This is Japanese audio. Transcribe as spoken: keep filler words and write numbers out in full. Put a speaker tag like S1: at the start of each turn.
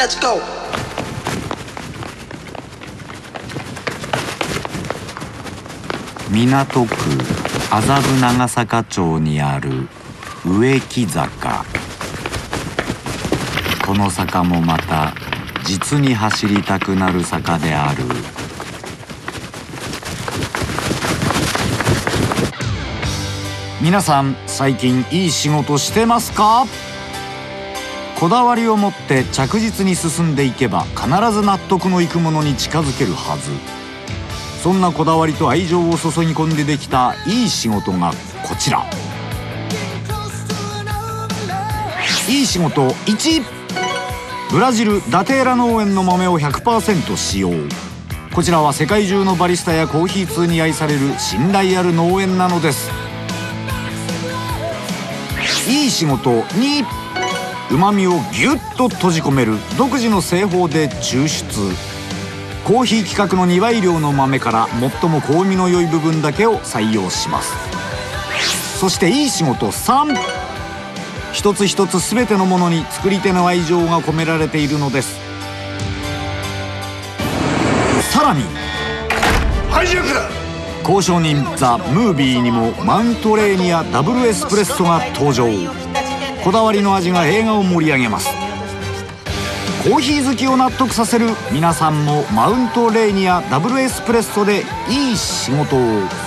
S1: Let's go!
S2: 港区麻布長坂町にある植木坂。この坂もまた実に走りたくなる坂である。皆さん最近いい仕事してますか？こだわりを持って着実に進んでいけば必ず納得のいくものに近づけるはず。そんなこだわりと愛情を注ぎ込んでできたいい仕事がこちら。いい仕事いち、ブラジルダテーラ農園の豆を ひゃくパーセント 使用。こちらは世界中のバリスタやコーヒー通に愛される信頼ある農園なのです。いい仕事に、うまみをぎゅっと閉じ込める独自の製法で抽出。コーヒー規格のにばい量の豆から最も香味の良い部分だけを採用します。そしていい仕事さん、一つ一つ全てのものに作り手の愛情が込められているのです。さらに
S1: ハイジャックだ。
S2: 交渉人ザ・ムービーにもマウントレーニアダブルエスプレッソが登場。こだわりの味が映画を盛り上げます。コーヒー好きを納得させる皆さんもマウントレーニアダブルエスプレッソでいい仕事を。